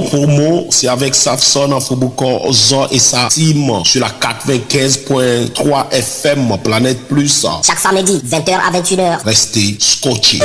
promo, c'est avec Safson, Afoboko, Zor et sa team sur la 95.3 FM Planète Plus. Chaque samedi, 20h à 21h. Restez scotchés.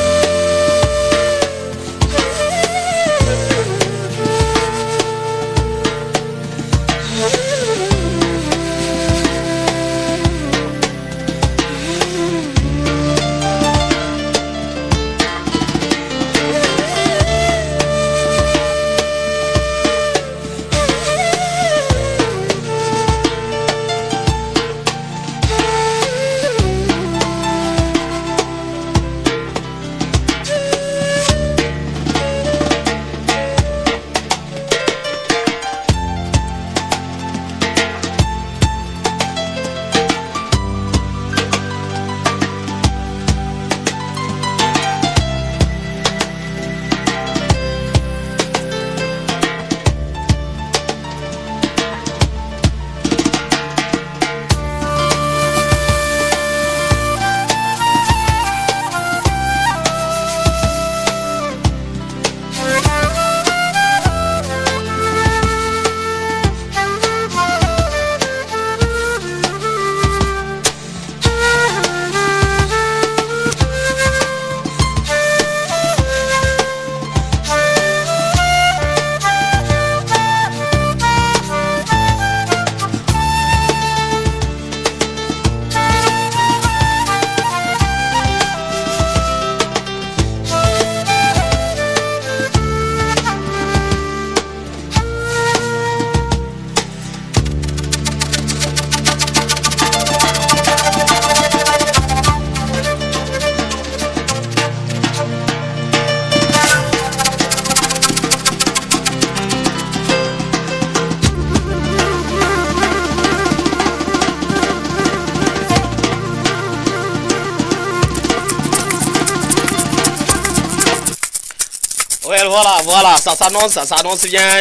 Voilà, ça s'annonce bien.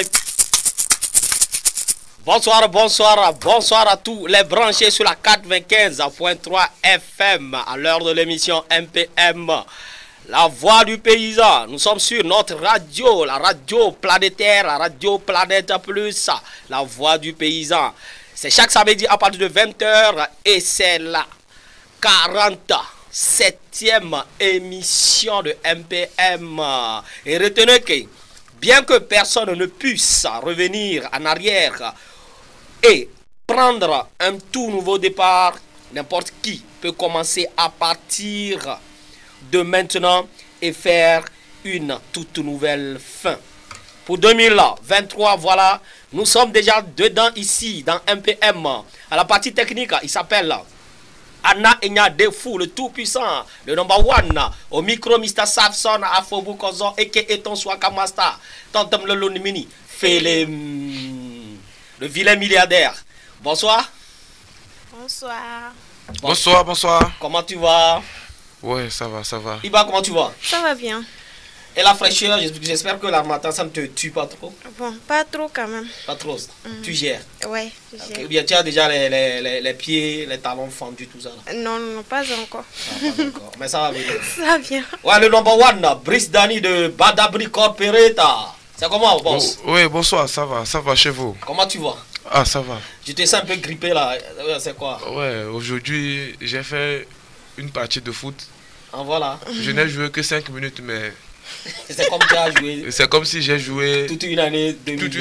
Bonsoir à tous les branchés sur la 95.3 FM à l'heure de l'émission MPM, la voix du paysan. Nous sommes sur notre radio, la radio planétaire, la radio Planète Plus, la voix du paysan. C'est chaque samedi à partir de 20h et c'est la 47e émission de MPM. Et retenez que bien que personne ne puisse revenir en arrière et prendre un tout nouveau départ, n'importe qui peut commencer à partir de maintenant et faire une toute nouvelle fin. Pour 2023, voilà, nous sommes déjà dedans ici, dans MPM. À la partie technique, il s'appelle Anna Enya Defou, le tout-puissant, le number one. Au micro, Mr. Safson, Afobu Kozo, Eke Eton Swaka Master, Tantam le Lonimini, le vilain milliardaire. Bonsoir. Bonsoir. Comment tu vas? Ouais, ça va. Iba, comment tu vas? Ça va bien. Et la fraîcheur, j'espère que la matin, ça ne te tue pas trop. Bon, pas trop quand même. Pas trop. Tu gères? Ouais, je gère. Okay. Bien, tu as déjà les pieds, les talons fendus, tout ça là. Non, pas encore. Pas encore. Mais ça va venir. Ça vient. Ouais, le number one, Brice Dani de Badabri Corporata. C'est comment, boss? Oui, bonsoir, ça va chez vous? Comment tu vas? Ah, ça va. Je te sens un peu grippé là. C'est quoi? Ouais, aujourd'hui, j'ai fait une partie de foot. Ah, voilà. Je n'ai joué que 5 minutes, mais... C'est comme tu as joué. C'est comme si j'ai joué toute une année.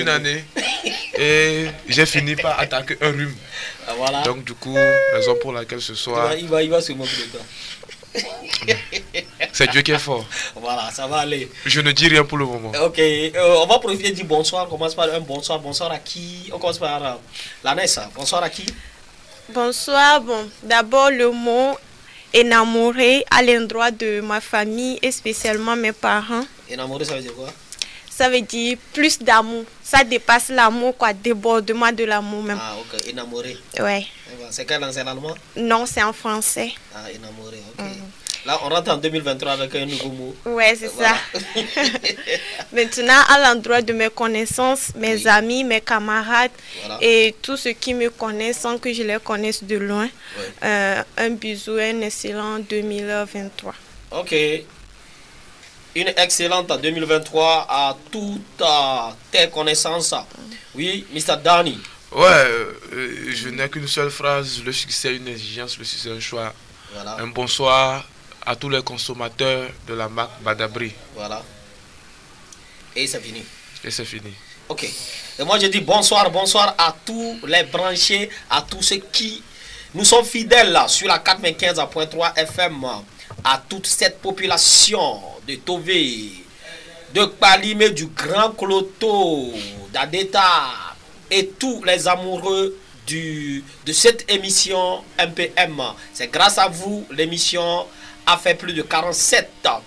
Et j'ai fini par attaquer un rhume. Ah, voilà. Donc du coup, raison pour laquelle ce soir... Il va se moquer de toi. C'est Dieu qui est fort. Voilà, ça va aller. Je ne dis rien pour le moment. Ok, on va profiter de dire bonsoir. On commence par un bonsoir. Bonsoir à qui? On commence par la Nessa. Bonsoir à qui? Bonsoir. Bon, d'abord le mot énamoré à l'endroit de ma famille et spécialement mes parents. Énamoré, ça veut dire quoi? Ça veut dire plus d'amour. Ça dépasse l'amour, quoi, débordement de l'amour même. Ah, ok, énamoré. Ouais. C'est quelle langue, c'est l'allemand? Non, c'est en français. Ah, énamoré, ok. Là, on rentre en 2023 avec un nouveau mot. Ouais, c'est ça. Maintenant, à l'endroit de mes connaissances, mes amis, mes camarades et tous ceux qui me connaissent sans que je les connaisse de loin, un bisou, un excellent 2023. Ok. une excellente 2023 à toutes tes connaissances. Oui, Mr. Danny. Ouais, je n'ai qu'une seule phrase. Le succès est une exigence, le succès est un choix. Voilà. Un bonsoir à tous les consommateurs de la marque Badabri. Voilà. Et c'est fini. Et c'est fini. Ok. Et moi je dis bonsoir à tous les branchés, à tous ceux qui nous sont fidèles là, sur la 95.3 FM, à toute cette population de Tové, de Kpalimé, du Grand Cloto, d'Adeta et tous les amoureux de cette émission MPM. C'est grâce à vous, l'émission a fait plus de 47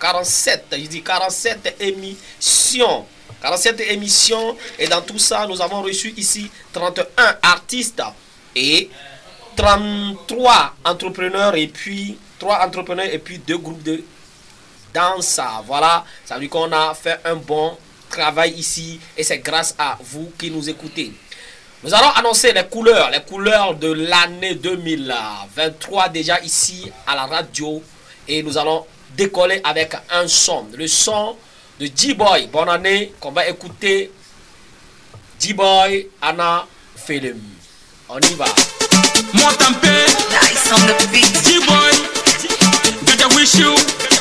émissions. 47 émissions, et dans tout ça, nous avons reçu ici 31 artistes et 33 entrepreneurs et puis 3 entrepreneurs et puis 2 groupes de danse. Voilà, ça veut dire qu'on a fait un bon travail ici et c'est grâce à vous qui nous écoutez. Nous allons annoncer les couleurs de l'année 2023 déjà ici à la radio et nous allons décoller avec un son, le son de G-Boy. Bonne année qu'on va écouter. G-Boy, Anna Film. On y va. Montampé, nice on the beat. G-Boy, gotta wish you.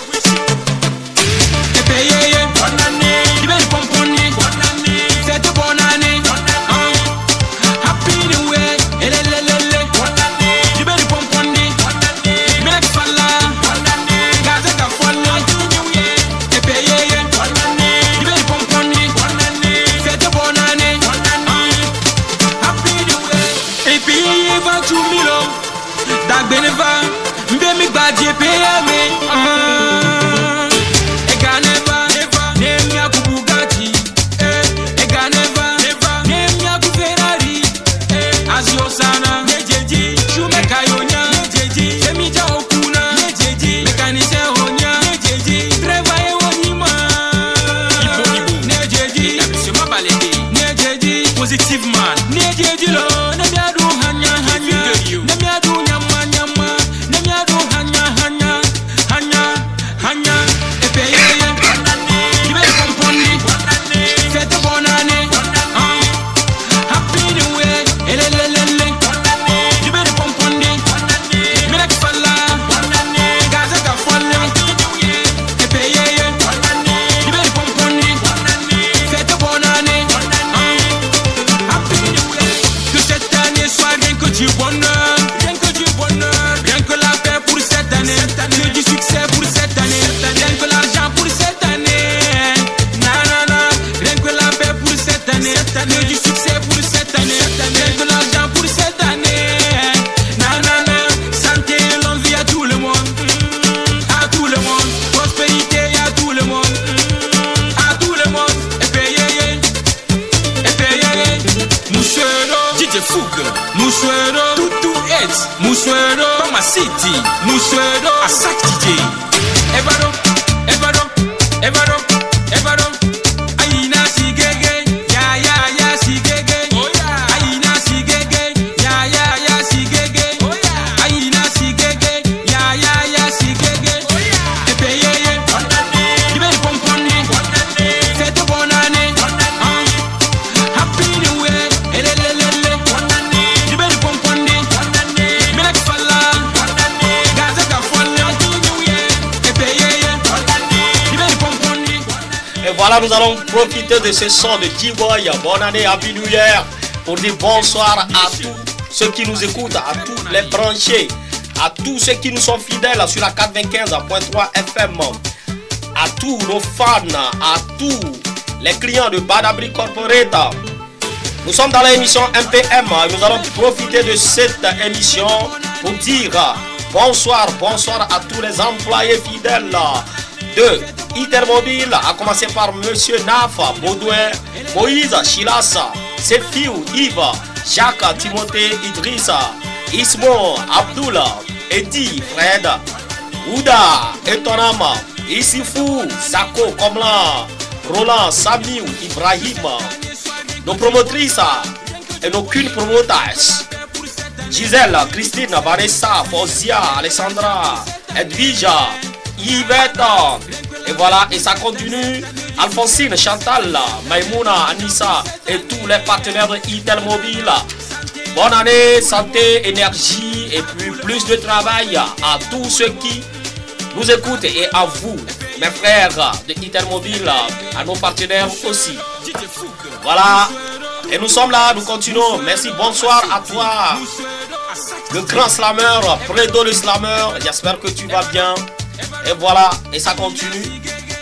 Epeye, bonne année. Libère pomponi, bonne année. Fête bonne année. Happy New Year, elelelele. Bonne année. Libère pomponi, bonne année. Melek falla, bonne année. Gaza gafalla, epeye, bonne année. Libère pomponi, bonne année. Fête bonne année, bonne année. Happy New Year. Epeye va tumilo, dagbeneva, mbemi badje peyame. Voilà, nous allons profiter de ce son de G-Boy. Bonne année, Happy New Year, pour dire bonsoir à tous ceux qui nous écoutent, à tous les branchés, à tous ceux qui nous sont fidèles sur la 95.3 FM, à tous nos fans, à tous les clients de Badabri Corporate. Nous sommes dans l'émission MPM. Nous allons profiter de cette émission pour dire bonsoir à tous les employés fidèles de Intermobile, à commencer par Monsieur Nafa, Baudouin, Moïse, Chilassa, Sefiou, Yves, Jacques, Timothée, Idrissa, Ismo, Abdullah, Eddie, Fred, Ouda, Etonama, Isifou, Zako, Komla, Roland, Samiou, Ibrahim, nos promotrices et nos qu'une promoteurs, Gisèle, Christine, Vanessa, Fozia, Alessandra, Edwija, Yvette, Et voilà, et ça continue. Alphonsine, Chantal, Maïmouna, Anissa et tous les partenaires de Itel Mobile. Bonne année, santé, énergie et puis plus de travail à tous ceux qui nous écoutent et à vous, mes frères de Itel Mobile, à nos partenaires aussi. Voilà, et nous sommes là, nous continuons. Merci, bonsoir à toi, le grand slammer, Fredo le slammer. J'espère que tu vas bien. Et voilà, et ça continue.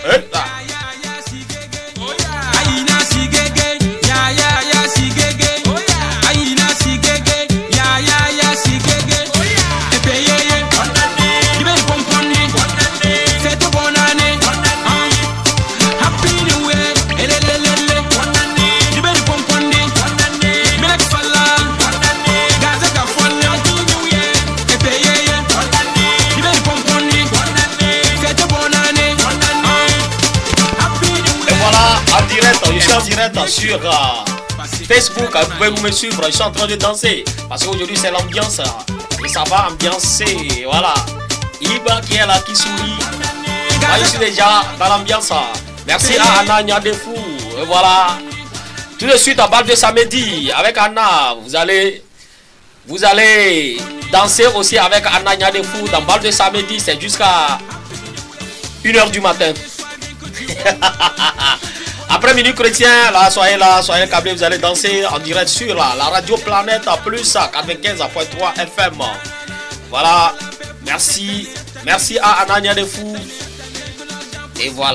En direct sur Facebook, vous pouvez me suivre, je suis en train de danser parce qu'aujourd'hui c'est l'ambiance et ça va ambiancer. Voilà, Iba qui est là, qui sourit. Moi, je suis déjà dans l'ambiance. Merci à Anna Nyadefou. Et voilà, tout de suite à balle de samedi avec Anna, vous allez danser aussi avec Anna Nyadefou dans balle de samedi, c'est jusqu'à 1h du matin. Après Minute Chrétien, là, soyez câblés, vous allez danser en direct sur la radio Planète Plus 95.3 FM. Voilà, merci à Anania de Fou. Et voilà.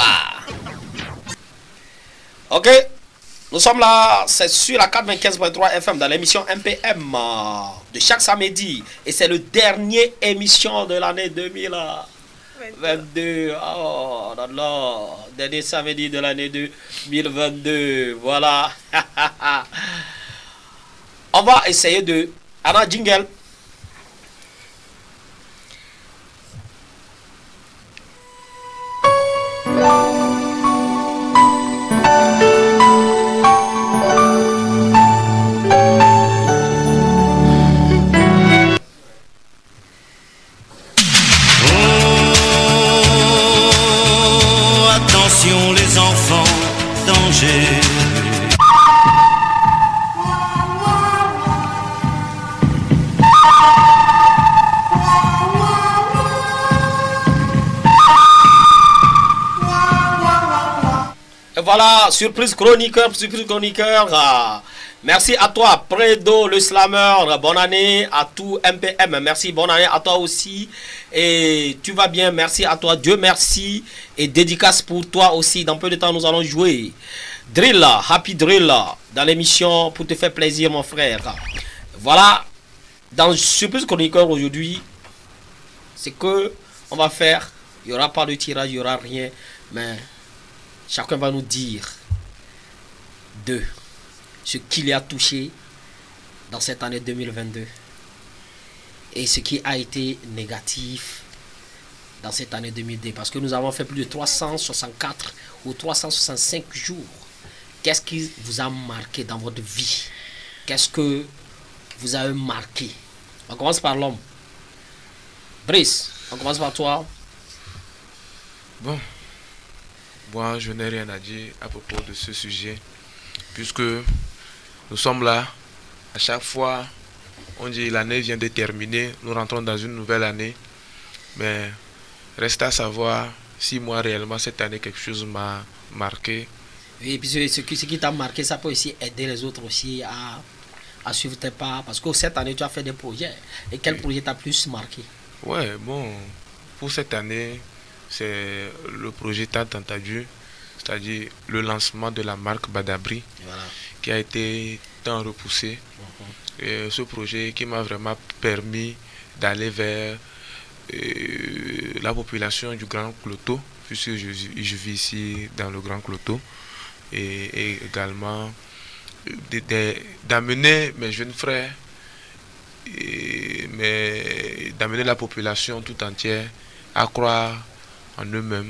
Ok, nous sommes là, c'est sur la 95.3 FM dans l'émission MPM de chaque samedi. Et c'est le dernier émission de l'année 2022. Oh là là, dernier samedi de l'année 2022. Voilà. On va essayer de... Anna, jingle. Les enfants, danger. Et voilà, surprise chroniqueur. Merci à toi, Fredo le slammer. Bonne année à tout MPM. Merci, bonne année à toi aussi. Et tu vas bien, merci à toi. Dieu merci. Et dédicace pour toi aussi. Dans peu de temps, nous allons jouer Drill, Happy Drill, dans l'émission pour te faire plaisir, mon frère. Voilà, dans surprise chroniqueur aujourd'hui, c'est que on va faire. Il n'y aura pas de tirage, il n'y aura rien. Mais chacun va nous dire de ce qu'il a touché dans cette année 2022 et ce qui a été négatif dans cette année 2002, parce que nous avons fait plus de 364 ou 365 jours. Qu'est-ce qui vous a marqué dans votre vie? Qu'est-ce que vous avez marqué? On commence par l'homme. Brice, on commence par toi. Bon, moi je n'ai rien à dire à propos de ce sujet, puisque nous sommes là, à chaque fois, on dit l'année vient de terminer, nous rentrons dans une nouvelle année, mais reste à savoir si moi réellement cette année quelque chose m'a marqué. Oui, et puis ce qui t'a marqué, ça peut aussi aider les autres aussi à suivre tes pas, parce que cette année tu as fait des projets, et quel projet t'a plus marqué? Ouais, bon, pour cette année, c'est le projet Tant Entendu, c'est-à-dire le lancement de la marque Badabri, voilà, qui a été tant repoussé. Et ce projet qui m'a vraiment permis d'aller vers la population du Grand Cloto, puisque je vis ici dans le Grand Cloto, et également d'amener mes jeunes frères, d'amener la population tout entière à croire en eux-mêmes,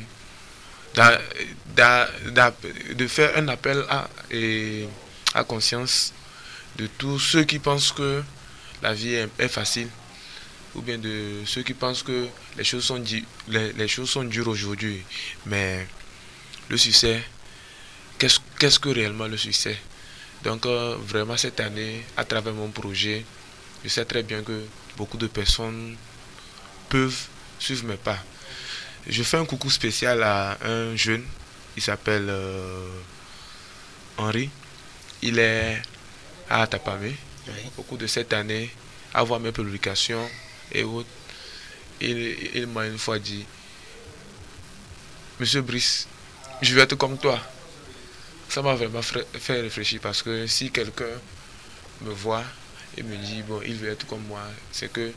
de faire un appel à conscience de tous ceux qui pensent que la vie est facile. ou bien de ceux qui pensent que les choses sont, les choses sont dures aujourd'hui. Mais le succès, qu'est-ce que réellement le succès? Donc vraiment cette année, à travers mon projet, je sais très bien que beaucoup de personnes peuvent suivre mes pas. Je fais un coucou spécial à un jeune, il s'appelle Henri. Il est à Tapamé. Oui. Au cours de cette année, à voir mes publications et autres, il m'a une fois dit: Monsieur Brice, je vais être comme toi. Ça m'a vraiment fait réfléchir, parce que si quelqu'un me voit et me dit bon, il veut être comme moi, c'est que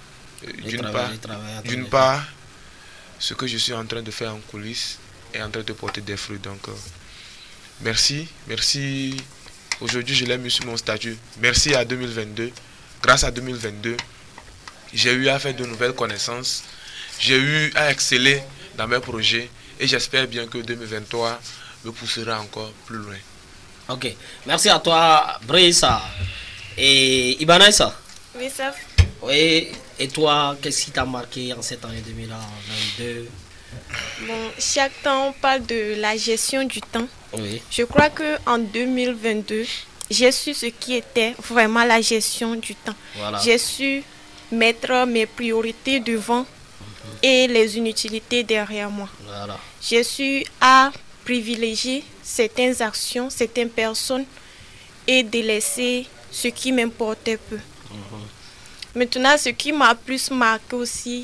d'une part, ce que je suis en train de faire en coulisses est en train de porter des fruits. Donc merci. Aujourd'hui, je l'ai mis sur mon statut. Merci à 2022. Grâce à 2022, j'ai eu à faire de nouvelles connaissances. J'ai eu à exceller dans mes projets. Et j'espère bien que 2023 me poussera encore plus loin. Ok. Merci à toi, Brice. Et Ibanez. Oui, ça. Oui. Et toi, qu'est-ce qui t'a marqué en cette année 2022? Bon, chaque temps, on parle de la gestion du temps. Oui. Je crois qu'en 2022, j'ai su ce qui était vraiment la gestion du temps. Voilà. J'ai su mettre mes priorités devant et les inutilités derrière moi. Voilà. J'ai su à privilégier certaines actions, certaines personnes et délaisser ce qui m'importait peu. Maintenant, ce qui m'a plus marqué aussi,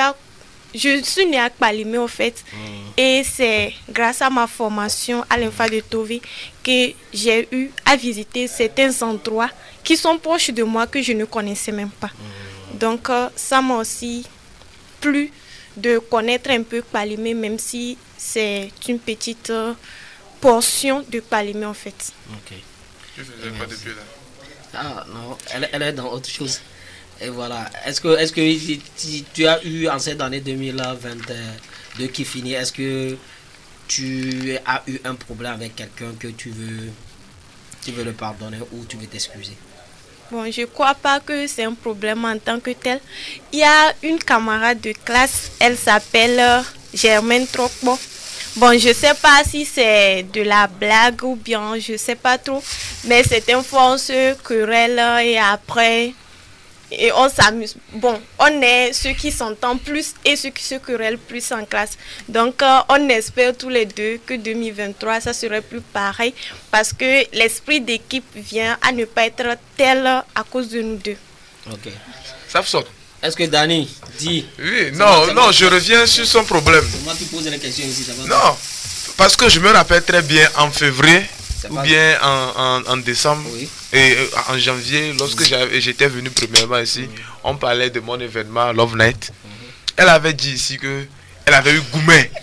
je suis née à Kpalimé en fait, et c'est grâce à ma formation à l'INFA de Tové que j'ai eu à visiter certains endroits qui sont proches de moi que je ne connaissais même pas. Donc ça m'a aussi plu de connaître un peu Kpalimé, même si c'est une petite portion de Kpalimé en fait. Ok. Tu faisais pas depuis là? Ah non, elle est dans autre chose. Et voilà. Est-ce que tu as eu en cette année 2022 qui finit, est-ce que tu as eu un problème avec quelqu'un que tu veux le pardonner ou tu veux t'excuser? Bon, je ne crois pas que c'est un problème en tant que tel. Il y a une camarade de classe, elle s'appelle Germaine Trocbo. Bon, je ne sais pas si c'est de la blague ou bien, je ne sais pas trop. Mais certaines fois, on se querelle et après... Et on s'amuse. Bon, on est ceux qui s'entendent plus et ceux qui se querellent plus en classe. Donc, on espère tous les deux que 2023, ça serait plus pareil. Parce que l'esprit d'équipe vient à ne pas être tel à cause de nous deux. Ok. Ça sort. Est-ce que Dani dit... Oui, non, je reviens sur son problème. Moi qui pose les questions ici. Non, parce que je me rappelle très bien en février. Ou bien en décembre, oui. Et en janvier, lorsque j'étais venu premièrement ici, on parlait de mon événement Love Night. Elle avait dit ici que elle avait eu Goumet.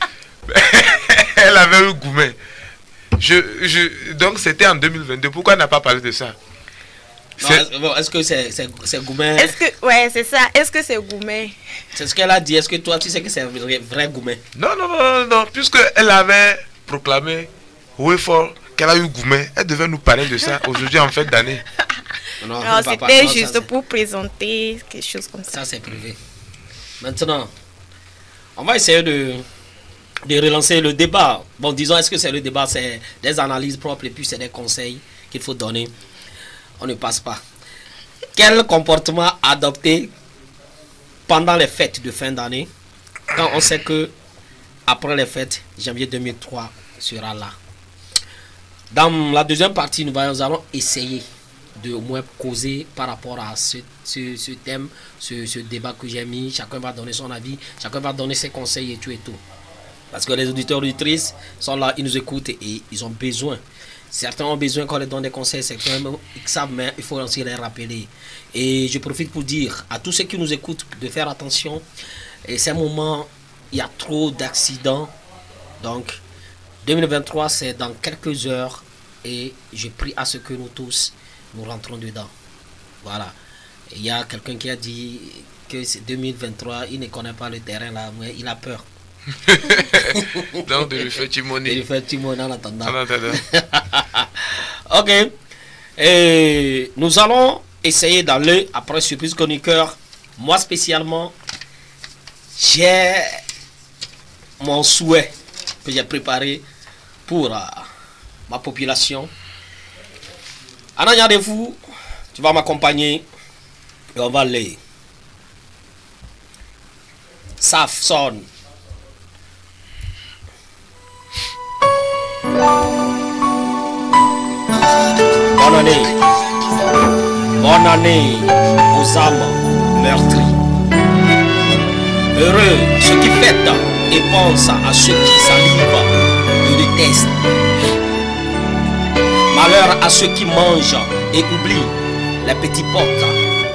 Elle avait eu Goumet. Donc c'était en 2022. Pourquoi elle n'a pas parlé de ça? Est-ce que c'est Goumet? Ouais, c'est ça. Est-ce que c'est Goumet? C'est ce qu'elle a dit. Est-ce que toi tu sais que c'est vrai Goumet? Non. Puisque elle avait proclamé oui fort qu'elle a eu Goumet, elle devait nous parler de ça aujourd'hui en fête d'année. Non, c'était juste pour présenter quelque chose comme ça. Ça c'est privé. Maintenant, on va essayer de relancer le débat. Bon, disons, est-ce que c'est le débat, c'est des analyses propres et puis c'est des conseils qu'il faut donner. On ne passe pas. Quel comportement adopter pendant les fêtes de fin d'année quand on sait que après les fêtes, janvier 2003 sera là? Dans la deuxième partie, nous allons essayer de au moins causer par rapport à ce thème, ce débat que j'ai mis. Chacun va donner son avis, chacun va donner ses conseils et tout et tout. Parce que les auditeurs et auditrices sont là, ils nous écoutent et ils ont besoin. Certains ont besoin qu'on leur donne des conseils, certains savent, mais il faut aussi les rappeler. Et je profite pour dire à tous ceux qui nous écoutent de faire attention. Et ces moments, il y a trop d'accidents. Donc, 2023, c'est dans quelques heures et je prie à ce que nous tous, nous rentrons dedans. Voilà. Il y a quelqu'un qui a dit que c'est 2023, il ne connaît pas le terrain là, mais il a peur. Donc de lui faire timonier. De lui faire timonier en attendant. Ok. Et nous allons essayer d'aller, après surprise chroniqueur, Moi spécialement, j'ai mon souhait que j'ai préparé pour ma population. Ananya de vous, tu vas m'accompagner et on va aller. Saf son. Bonne année aux âmes meurtries. Heureux ceux qui fêtent et pensent à ceux qui salivent et détestent. Malheur à ceux qui mangent et oublient les petits potes.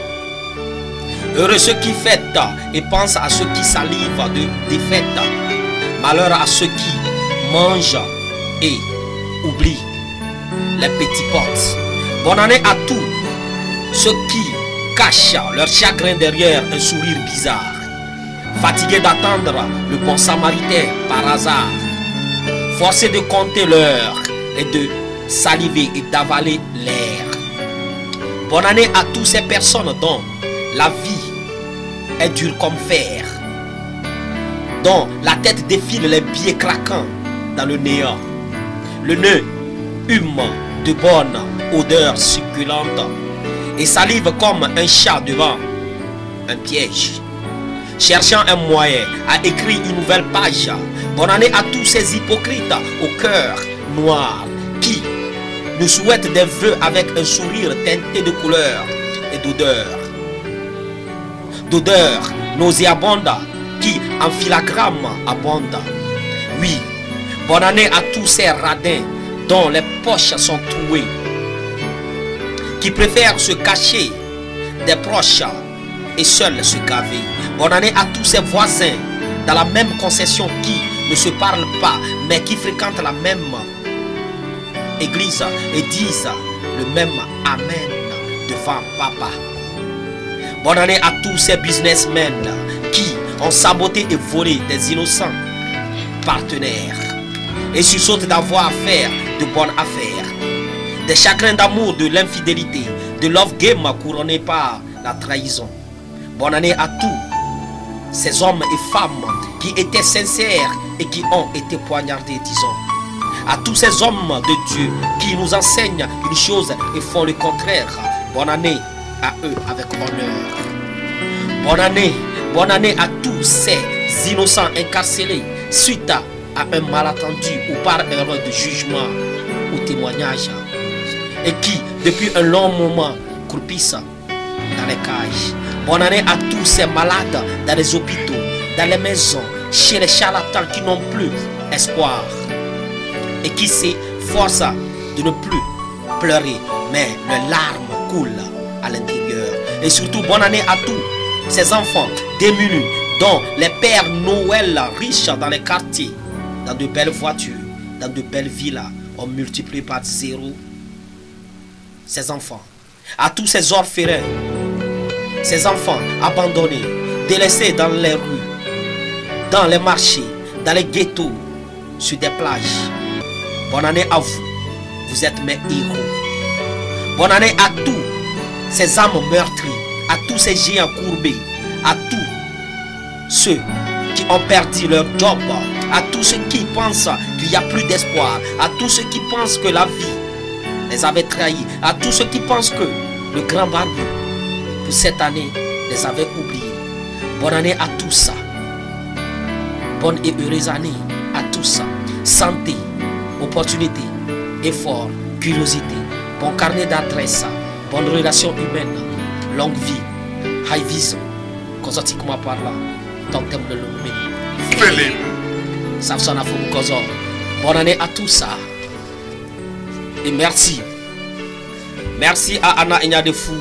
Heureux ceux qui fêtent et pensent à ceux qui salivent de défaite. Malheur à ceux qui mangent et oublient les petits potes. Bonne année à tous ceux qui cachent leur chagrin derrière un sourire bizarre. Fatigués d'attendre le bon samaritain par hasard. Forcés de compter l'heure et de saliver et d'avaler l'air. Bonne année à toutes ces personnes dont la vie est dure comme fer, dont la tête défile les pieds craquants dans le néant. Le nez hume de bonne odeur succulente et salive comme un chat devant un piège, cherchant un moyen à écrire une nouvelle page. Bonne année à tous ces hypocrites au cœur noir qui nous souhaitent des vœux avec un sourire teinté de couleurs et d'odeurs. D'odeurs nauséabondes qui en filigrane abondent. Oui, bonne année à tous ces radins dont les poches sont trouées, qui préfèrent se cacher des proches et seuls se gaver. Bonne année à tous ces voisins dans la même concession qui ne se parlent pas mais qui fréquentent la même église et disent le même amen devant papa. Bonne année à tous ces businessmen qui ont saboté et volé des innocents partenaires et sursautent d'avoir à faire de bonnes affaires. Des chagrins d'amour, de l'infidélité, de love game couronné par la trahison. Bonne année à tous ces hommes et femmes qui étaient sincères et qui ont été poignardés, disons. À tous ces hommes de Dieu qui nous enseignent une chose et font le contraire. Bonne année à eux avec honneur. Bonne année à tous ces innocents incarcérés suite à un malentendu ou par erreur de jugement ou témoignage et qui depuis un long moment croupissent dans les cages. Bonne année à tous ces malades dans les hôpitaux, dans les maisons, chez les charlatans qui n'ont plus espoir et qui s'efforcent de ne plus pleurer, mais leurs larmes coulent à l'intérieur. Et surtout, bonne année à tous ces enfants démunis dont les pères Noël riches dans les quartiers, dans de belles voitures, dans de belles villas, ont multiplié par 0 ces enfants. À tous ces orphelins, ces enfants abandonnés, délaissés dans les rues, dans les marchés, dans les ghettos, sur des plages. Bonne année à vous, vous êtes mes héros. Bonne année à tous ces âmes meurtries, à tous ces géants courbés, à tous ceux qui ont perdu leur job, à tous ceux qui pensent qu'il n'y a plus d'espoir, à tous ceux qui pensent que la vie les avait trahis, à tous ceux qui pensent que le grand barbu pour cette année les avait oubliés. Bonne année à tout ça. Bonne et heureuse année à tout ça. Santé, opportunité, effort, curiosité, bon carnet d'adresse, bonne relation humaine, longue vie, high vision, consortiquement parlant, tant thème de l'homme. Philippe. Safsona Fubukozo. Bonne année à tout ça. Et merci. Merci à Anna Ignadefou.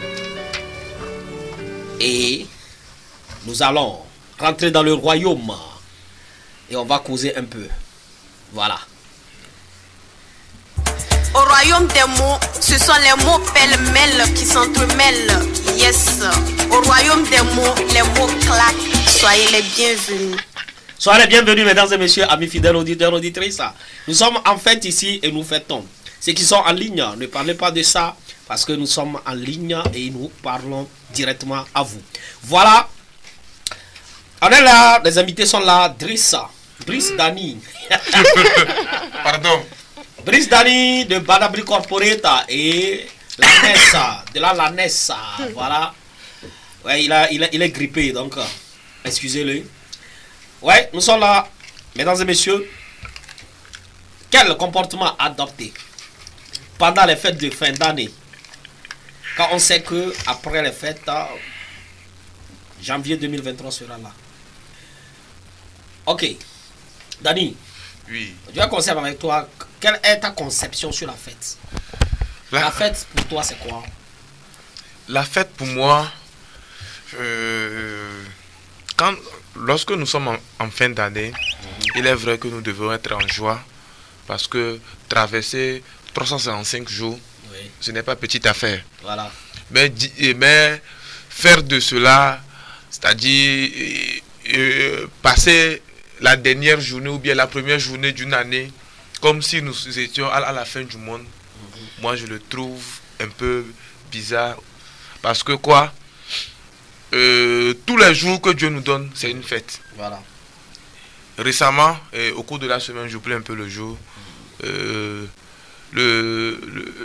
Et nous allons rentrer dans le royaume. Et on va causer un peu. Voilà. Au royaume des mots, ce sont les mots pêle-mêle qui s'entremêlent. Yes. Au royaume des mots, les mots claquent. Soyez les bienvenus. Soyez les bienvenus, mesdames et messieurs, amis fidèles auditeurs, auditrices. Nous sommes en fête ici et nous fêtons. Ceux qui sont en ligne, ne parlez pas de ça. parce que nous sommes en ligne et nous parlons directement à vous. Voilà. On est là, les invités sont là. Driss Dani. Pardon. Driss Dani de Badabri Corporate et Lanessa, de la Lanessa. Voilà. Ouais, il est grippé, donc excusez-le. Ouais, nous sommes là, mesdames et messieurs. Quel comportement adopter pendant les fêtes de fin d'année, quand on sait que après les fêtes, janvier 2023 sera là. Ok, Dani. Oui. Je vais commencer avec toi. Quelle est ta conception sur la fête? La fête pour toi, c'est quoi? La fête pour moi, lorsque nous sommes en fin d'année, il est vrai que nous devons être en joie parce que traverser 365 jours, oui, ce n'est pas petite affaire. Voilà. Mais faire de cela, c'est-à-dire passer la dernière journée ou bien la première journée d'une année comme si nous étions à la fin du monde, moi je le trouve un peu bizarre. Parce que quoi, tous les jours que Dieu nous donne, c'est une fête. Voilà. Récemment, au cours de la semaine, j'oublie un peu le jour, le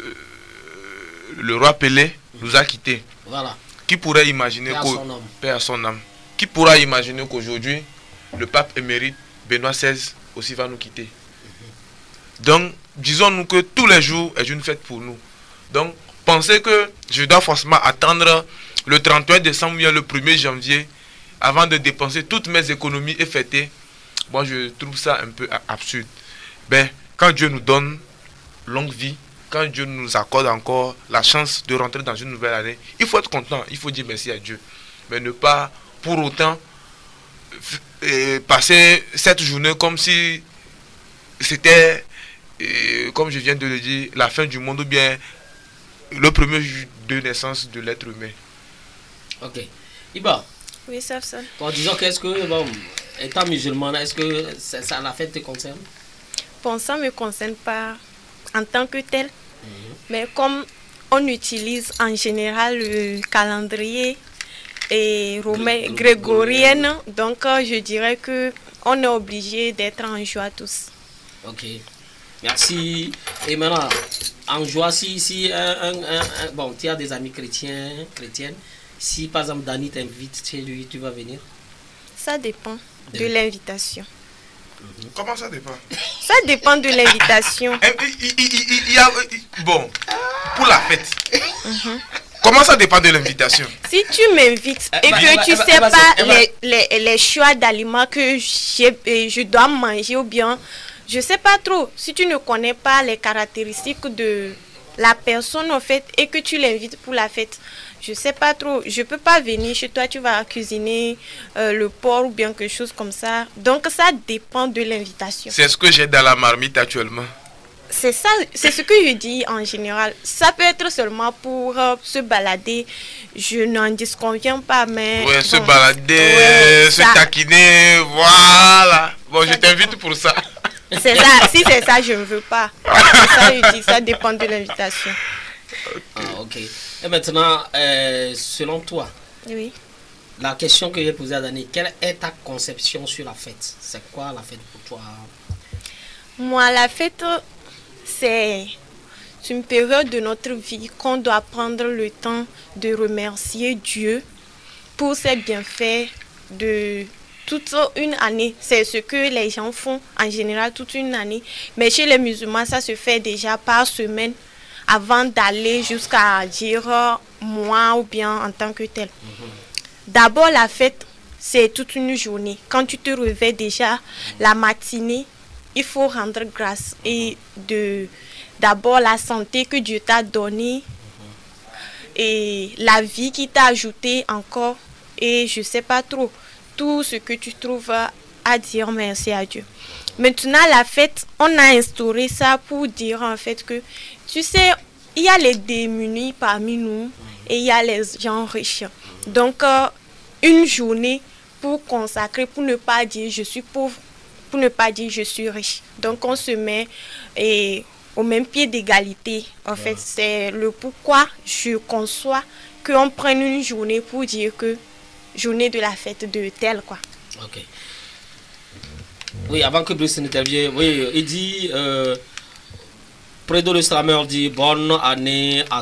roi Pelé nous a quittés. Voilà. Qui pourrait imaginer Paix à son âme. Qui pourra imaginer qu'aujourd'hui, le pape émérite Benoît XVI aussi va nous quitter. Donc, disons-nous que tous les jours est une fête pour nous. Donc, pensez que je dois forcément attendre le 31 décembre ou le 1er janvier avant de dépenser toutes mes économies et fêter. Moi, je trouve ça un peu absurde. Ben, quand Dieu nous donne longue vie, quand Dieu nous accorde encore la chance de rentrer dans une nouvelle année, il faut être content, il faut dire merci à Dieu. Mais ne pas pour autant passer cette journée comme si c'était, comme je viens de le dire, la fin du monde ou bien le premier jour de naissance de l'être humain. Ok. Iba. Oui, ça. Toi, disons qu'est-ce que, bon, étant musulman, est-ce que ça, la fête te concerne? Bon, ça ne me concerne pas en tant que tel. Mais comme on utilise en général le calendrier et romain grégorien, donc je dirais que on est obligé d'être en joie tous. Ok, merci. Et maintenant, en joie, si bon, tu as des amis chrétiennes, si par exemple Dani t'invite chez lui, tu vas venir? Ça dépend de l'invitation. Comment ça dépend? Ça dépend de l'invitation. Bon, pour la fête. Comment ça dépend de l'invitation? Si tu m'invites et que tu sais pas les choix d'aliments que je dois manger ou bien, je sais pas trop. Si tu ne connais pas les caractéristiques de la personne en fait et que tu l'invites pour la fête, je sais pas trop. Je peux pas venir chez toi, tu vas cuisiner le porc ou bien quelque chose comme ça. Donc ça dépend de l'invitation. C'est ce que j'ai dans la marmite actuellement. C'est ça, c'est ce que je dis en général. Ça peut être seulement pour se balader. Je n'en disconviens pas, mais... Ouais, se balader, se taquiner, voilà. Bon, je t'invite pour ça. C'est ça, si c'est ça, je ne veux pas. Ça, je dis, ça dépend de l'invitation. Ah, ok. Et maintenant, selon toi, oui, la question que j'ai posée à Dani, quelle est ta conception sur la fête? C'est quoi la fête pour toi? Moi, la fête... c'est une période de notre vie qu'on doit prendre le temps de remercier Dieu pour ses bienfaits de toute une année. C'est ce que les gens font en général toute une année. Mais chez les musulmans, ça se fait déjà par semaine avant d'aller jusqu'à dire mois ou bien en tant que tel. D'abord, la fête, c'est toute une journée. Quand tu te réveilles déjà la matinée, il faut rendre grâce et d'abord la santé que Dieu t'a donnée et la vie qu'il t'a ajoutée encore et je sais pas trop tout ce que tu trouves à dire merci à Dieu. Maintenant la fête, on a instauré ça pour dire en fait que tu sais il y a les démunis parmi nous et il y a les gens riches. Donc une journée pour consacrer, pour ne pas dire je suis pauvre, pour ne pas dire je suis riche. Donc on se met au même pied d'égalité. En fait, c'est le pourquoi je conçois qu'on prenne une journée pour dire que journée de la fête de tel, quoi. Ok. Oui, avant que Bruce n'intervienne, oui, il dit, Prédo le Strammer dit bonne année à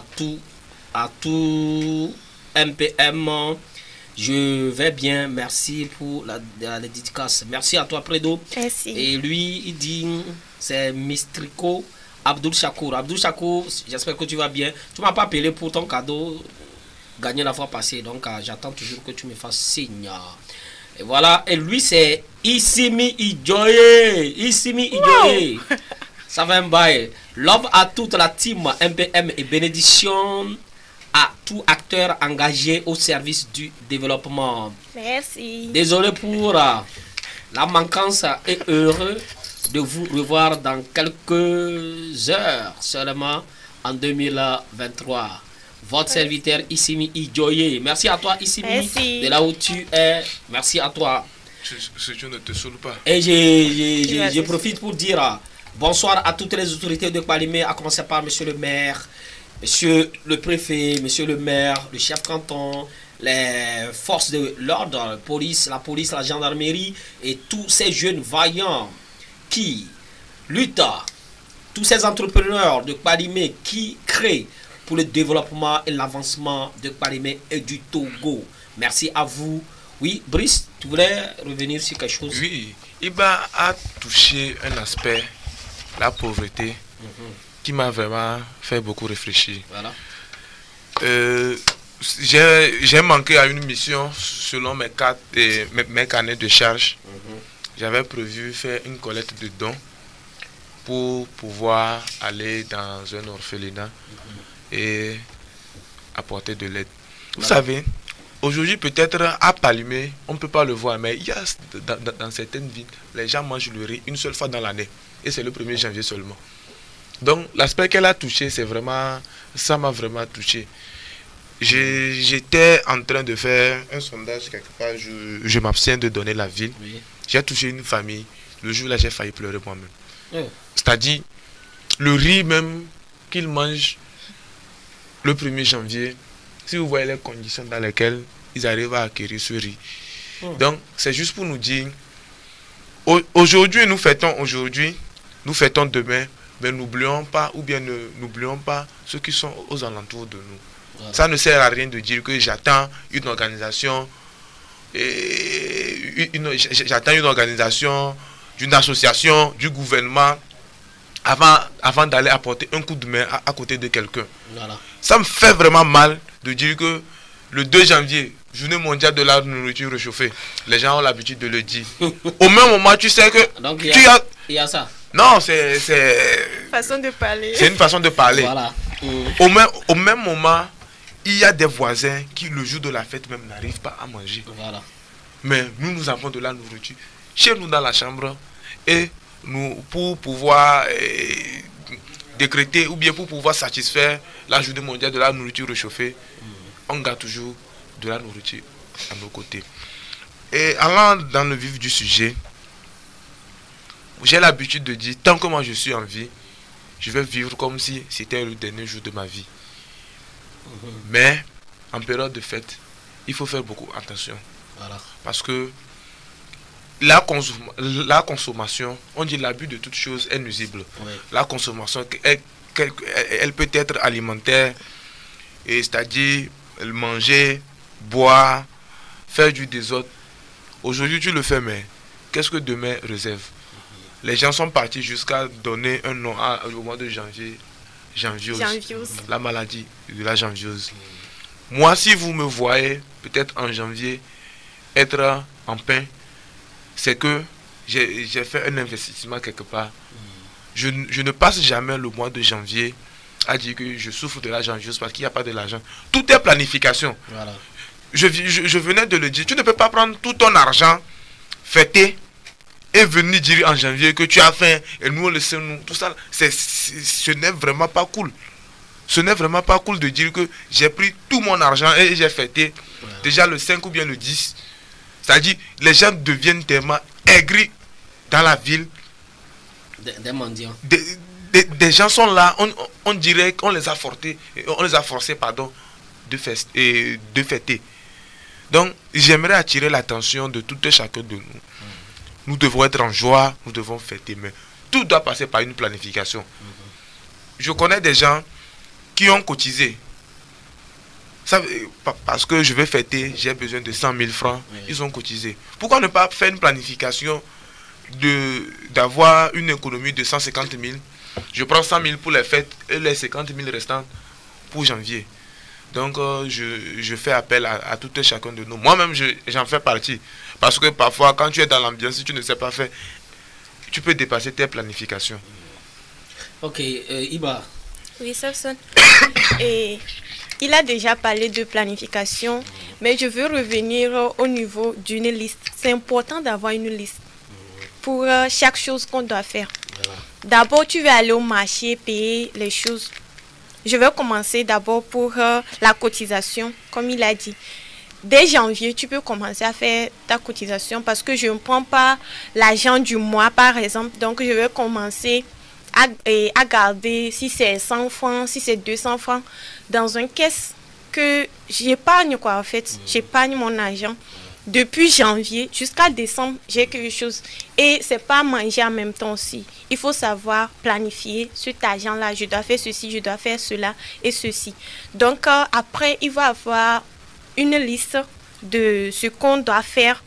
tout MPM. Je vais bien, merci pour la dédicace. Merci à toi, Prédo. Merci. Et lui, il dit, c'est Mistrico Abdul Shakour. Abdul Shakour, j'espère que tu vas bien. Tu m'as pas appelé pour ton cadeau gagné la fois passée, donc j'attends toujours que tu me fasses signe. Et voilà, et lui c'est Isimi Ijoye. Isimi Ijoye. Wow. Ça va un bail. Love à toute la team MPM et bénédiction à tout acteur engagé au service du développement. Merci. Désolé pour la manquance et heureux de vous revoir dans quelques heures seulement en 2023. Votre serviteur Isimi Ijoye. Merci à toi Isimi. Merci. De là où tu es. Merci à toi. Tu ne te saoules pas. Et je profite pour dire bonsoir à toutes les autorités de Kpalimé, à commencer par monsieur le maire, monsieur le préfet, monsieur le maire, le chef canton, les forces de l'ordre, la police, la gendarmerie et tous ces jeunes vaillants qui luttent, tous ces entrepreneurs de Kpalimé qui créent pour le développement et l'avancement de Kpalimé et du Togo. Merci à vous. Oui, Brice, tu voulais revenir sur quelque chose? Oui, Iba a touché un aspect, la pauvreté, qui m'a vraiment fait beaucoup réfléchir. Voilà. J'ai manqué à une mission selon mes carnets de charge. J'avais prévu faire une collecte de dons pour pouvoir aller dans un orphelinat et apporter de l'aide. Vous savez, aujourd'hui peut-être à Kpalimé, on ne peut pas le voir, mais il y a dans certaines villes, les gens mangent le riz une seule fois dans l'année. Et c'est le 1er janvier seulement. Donc l'aspect qu'elle a touché, c'est vraiment, ça m'a vraiment touché. J'étais en train de faire un sondage quelque part, je m'abstiens de donner la ville. Oui. J'ai touché une famille, le jour-là j'ai failli pleurer moi-même. Oh. C'est-à-dire, le riz même qu'ils mangent le 1er janvier, si vous voyez les conditions dans lesquelles ils arrivent à acquérir ce riz. Donc, c'est juste pour nous dire, aujourd'hui, nous fêtons demain, mais n'oublions pas, ou bien n'oublions pas ceux qui sont aux alentours de nous. Voilà. Ça ne sert à rien de dire que j'attends une organisation, d'une association, du gouvernement, avant d'aller apporter un coup de main à côté de quelqu'un. Voilà. Ça me fait vraiment mal de dire que le 2 janvier, journée mondiale de la nourriture réchauffée, les gens ont l'habitude de le dire. Au même moment, tu sais que... Donc, il y a ça. Non, c'est... Façon de parler. C'est une façon de parler. Voilà. Au même moment, il y a des voisins qui, le jour de la fête même, n'arrivent pas à manger. Voilà. Mais nous avons de la nourriture chez nous dans la chambre. Et nous, pour pouvoir décréter ou bien pour pouvoir satisfaire la journée mondiale de la nourriture réchauffée, on garde toujours de la nourriture à nos côtés. Et allant dans le vif du sujet, j'ai l'habitude de dire, tant que moi je suis en vie, je vais vivre comme si c'était le dernier jour de ma vie. Mais en période de fête, il faut faire beaucoup attention. Voilà. Parce que la consommation, on dit l'abus de toute chose est nuisible. Oui. La consommation, elle peut être alimentaire, c'est-à-dire manger, boire, faire du désordre. Aujourd'hui tu le fais, mais qu'est-ce que demain réserve? Les gens sont partis jusqu'à donner un nom au mois de janvier, janviose, la maladie de la janviose. Moi, si vous me voyez peut-être en janvier être en pain, c'est que j'ai fait un investissement quelque part. Je ne passe jamais le mois de janvier à dire que je souffre de la janviose parce qu'il n'y a pas de l'argent. Tout est planification. Voilà. Je venais de le dire, tu ne peux pas prendre tout ton argent, fêter et venir dire en janvier que tu as faim et nous on le sait, nous, tout ça, ce n'est vraiment pas cool. Ce n'est vraiment pas cool de dire que j'ai pris tout mon argent et j'ai fêté déjà le 5 ou bien le 10. C'est-à-dire, les gens deviennent tellement aigris dans la ville. Des mendiants. des gens sont là, on dirait qu'on les a forcés, de fêter. Donc, j'aimerais attirer l'attention de tout et chacun de nous. Nous devons être en joie, nous devons fêter, mais tout doit passer par une planification. Je connais des gens qui ont cotisé. Ça, parce que je vais fêter, j'ai besoin de 100 000 francs, ils ont cotisé. Pourquoi ne pas faire une planification d'avoir une économie de 150 000? Je prends 100 000 pour les fêtes et les 50 000 restants pour janvier. Donc, je fais appel à tout et chacun de nous. Moi-même, j'en fais partie. Parce que parfois, quand tu es dans l'ambiance, si tu ne sais pas faire, tu peux dépasser tes planifications. Ok, Iba. Oui, Samson. Et il a déjà parlé de planification, mais je veux revenir au niveau d'une liste. C'est important d'avoir une liste pour chaque chose qu'on doit faire. Voilà. D'abord, tu vas aller au marché, payer les choses. Je vais commencer d'abord pour la cotisation, comme il a dit. Dès janvier, tu peux commencer à faire ta cotisation parce que je ne prends pas l'argent du mois, par exemple. Donc, je vais commencer à garder si c'est 100 francs, si c'est 200 francs dans une caisse que j'épargne, quoi, en fait. J'épargne mon argent. Depuis janvier jusqu'à décembre, j'ai quelque chose. Et c'est pas manger en même temps aussi. Il faut savoir planifier cet argent-là. Je dois faire ceci, je dois faire cela et ceci. Donc, après, il va y avoir une liste de ce qu'on doit faire.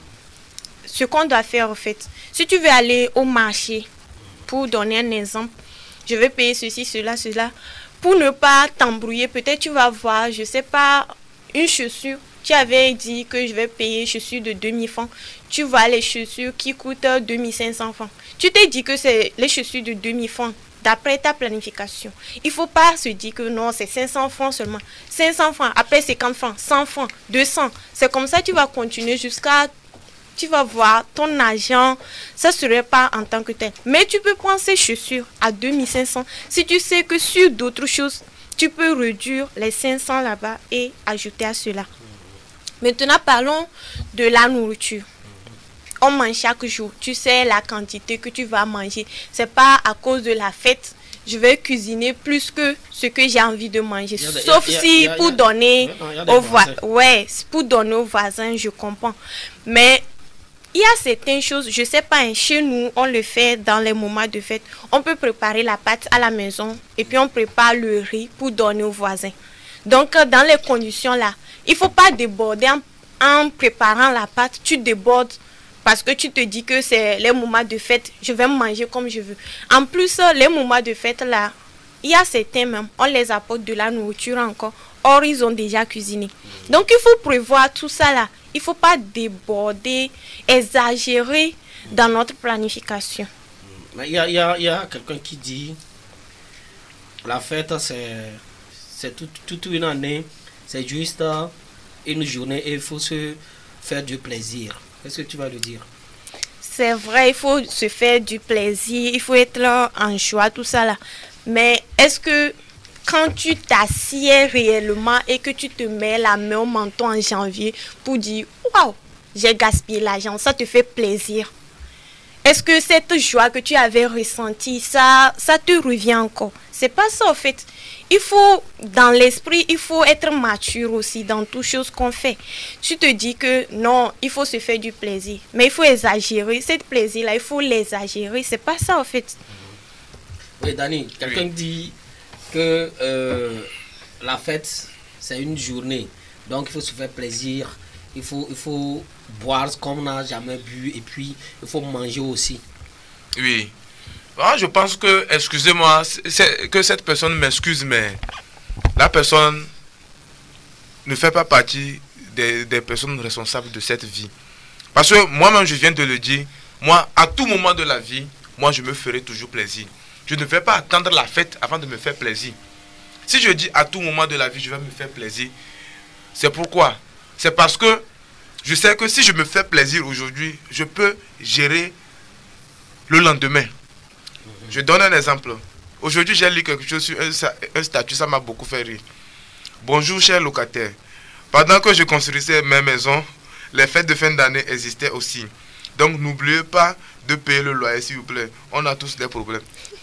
Ce qu'on doit faire, en fait. Si tu veux aller au marché, pour donner un exemple, je vais payer ceci, cela, cela. Pour ne pas t'embrouiller, peut-être tu vas voir, je sais pas, une chaussure. Tu avais dit que je vais payer chaussures de 2000 francs. Tu vois les chaussures qui coûtent 2500 francs. Tu t'es dit que c'est les chaussures de 2000 francs d'après ta planification. Il ne faut pas se dire que non, c'est 500 francs seulement. 500 francs, après 50 francs, 100 francs, 200. C'est comme ça que tu vas continuer jusqu'à... Tu vas voir ton argent, ça ne serait pas en tant que tel. Mais tu peux prendre ces chaussures à 2500. Si tu sais que sur d'autres choses, tu peux réduire les 500 là-bas et ajouter à cela. Maintenant, parlons de la nourriture. On mange chaque jour. Tu sais la quantité que tu vas manger. Ce n'est pas à cause de la fête. Je vais cuisiner plus que ce que j'ai envie de manger. Sauf si pour donner aux voisins, je comprends. Mais il y a certaines choses, je ne sais pas, chez nous, on le fait dans les moments de fête. On peut préparer la pâte à la maison et puis on prépare le riz pour donner aux voisins. Donc, dans les conditions là, il ne faut pas déborder en préparant la pâte. Tu débordes parce que tu te dis que c'est les moments de fête. Je vais manger comme je veux. En plus, les moments de fête là, il y a certains même, on les apporte de la nourriture encore. Or, ils ont déjà cuisiné. Donc, il faut prévoir tout ça là. Il ne faut pas déborder, exagérer dans notre planification. Il y a quelqu'un qui dit la fête, c'est toute une année. C'est juste une journée et il faut se faire du plaisir. Qu'est-ce que tu vas lui dire? C'est vrai, il faut se faire du plaisir, il faut être là en joie, tout ça là. Mais est-ce que quand tu t'assieds réellement et que tu te mets la main au menton en janvier pour dire « Waouh, j'ai gaspillé l'argent », ça te fait plaisir? Est-ce que cette joie que tu avais ressentie, ça te revient encore? C'est pas ça en fait. Il faut, dans l'esprit, il faut être mature aussi dans toutes choses qu'on fait. Tu te dis que non, il faut se faire du plaisir. Mais il faut exagérer. Ce plaisir-là, il faut l'exagérer. C'est pas ça en fait. Oui, Dani, quelqu'un dit que la fête, c'est une journée. Donc il faut se faire plaisir. Il faut boire comme on n'a jamais bu. Et puis, il faut manger aussi. Oui. Ah, je pense que, excusez-moi, que cette personne m'excuse, mais la personne ne fait pas partie des personnes responsables de cette vie. Parce que moi-même, je viens de le dire, moi, à tout moment de la vie, moi, je me ferai toujours plaisir. Je ne vais pas attendre la fête avant de me faire plaisir. Si je dis à tout moment de la vie, je vais me faire plaisir, c'est pourquoi? C'est parce que je sais que si je me fais plaisir aujourd'hui, je peux gérer le lendemain. Je donne un exemple. Aujourd'hui, j'ai lu quelque chose sur un statut, ça m'a beaucoup fait rire. Bonjour, chers locataires. Pendant que je construisais mes maisons, les fêtes de fin d'année existaient aussi. Donc n'oubliez pas de payer le loyer, s'il vous plaît. On a tous des problèmes.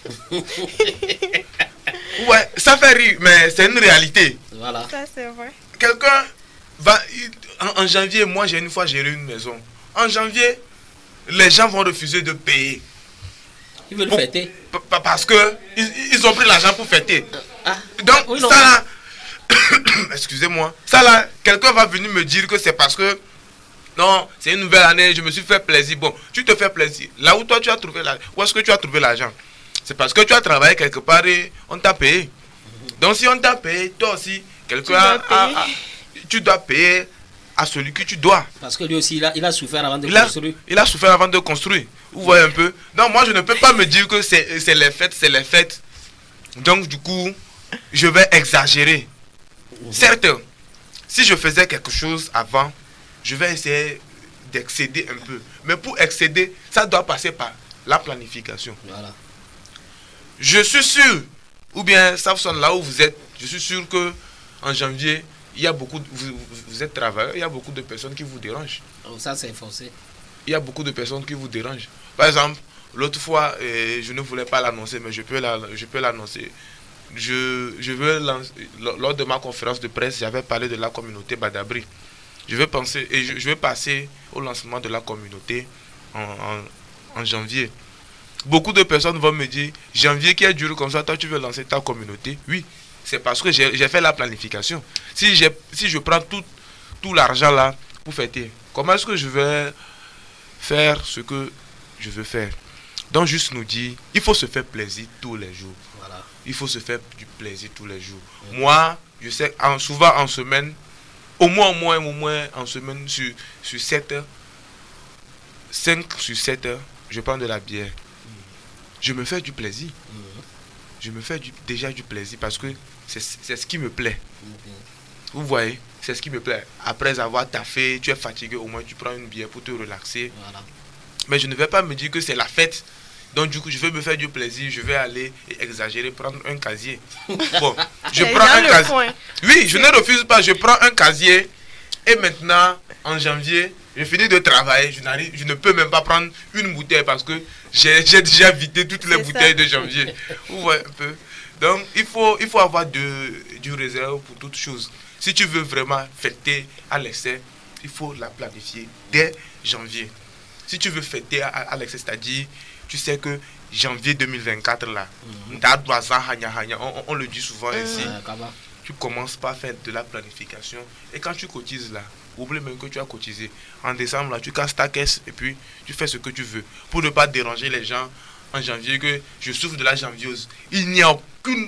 Ouais, ça fait rire, mais c'est une réalité. Voilà. Ça, c'est vrai. Quelqu'un va... En janvier, moi, j'ai une fois géré une maison. En janvier, les gens vont refuser de payer. Ils veulent fêter. Parce que ils ont pris l'argent pour fêter. Donc, oui, ça là... Excusez-moi. Ça là, quelqu'un va venir me dire que c'est parce que... Non, c'est une nouvelle année, je me suis fait plaisir. Bon, tu te fais plaisir. Là où toi, tu as trouvé l'argent. Où est-ce que tu as trouvé l'argent? C'est parce que tu as travaillé quelque part et on t'a payé. Donc, si on t'a payé, toi aussi, quelqu'un tu dois payer à celui que tu dois. Parce que lui aussi, il a souffert avant de construire. Il a souffert avant de construire. Vous voyez un peu? Non, moi, je ne peux pas me dire que c'est les fêtes, Donc, du coup, je vais exagérer. Certes, si je faisais quelque chose avant, je vais essayer d'excéder un peu. Mais pour excéder, ça doit passer par la planification. Voilà. Je suis sûr, ou bien, Samson, là où vous êtes, je suis sûr que en janvier, il y a beaucoup, vous êtes travailleur, il y a beaucoup de personnes qui vous dérangent. Oh, ça, c'est forcé. Il y a beaucoup de personnes qui vous dérangent. Par exemple, l'autre fois, je ne voulais pas l'annoncer, mais je peux l'annoncer. Je veux lancer, lors de ma conférence de presse, j'avais parlé de la communauté Badabri. Je vais passer au lancement de la communauté en janvier. Beaucoup de personnes vont me dire, janvier qui est dur comme ça, toi tu veux lancer ta communauté? Oui, c'est parce que j'ai fait la planification. Si je prends tout l'argent là pour fêter, comment est-ce que je vais faire ce que je veux faire? Donc juste nous dire, il faut se faire plaisir tous les jours. Voilà. Il faut se faire du plaisir tous les jours. Moi, je sais, souvent en semaine, au moins en semaine, sur 7 heures, 5 sur 7 heures, je prends de la bière. Je me fais du plaisir. Je me fais déjà du plaisir parce que c'est ce qui me plaît. Vous voyez, c'est ce qui me plaît. Après avoir taffé, tu es fatigué, au moins tu prends une bière pour te relaxer. Voilà. Mais je ne vais pas me dire que c'est la fête. Donc du coup, je vais me faire du plaisir, je vais aller et exagérer, prendre un casier. Bon, je prends un casier. Oui, je ne refuse pas, je prends un casier. Et maintenant, en janvier, je finis de travailler, je ne peux même pas prendre une bouteille parce que j'ai déjà vidé toutes les bouteilles de janvier. Vous voyez un peu. Donc, il faut avoir du réserve pour toutes choses. Si tu veux vraiment fêter à l'excès, il faut la planifier dès janvier. Si tu veux fêter à l'excès, c'est-à-dire, tu sais que janvier 2024, là, on le dit souvent ici, tu commences par faire de la planification. Et quand tu cotises là, oublie même que tu as cotisé. En décembre, là, tu casses ta caisse et puis tu fais ce que tu veux. Pour ne pas déranger les gens en janvier, que je souffre de la janviose. Il n'y a aucune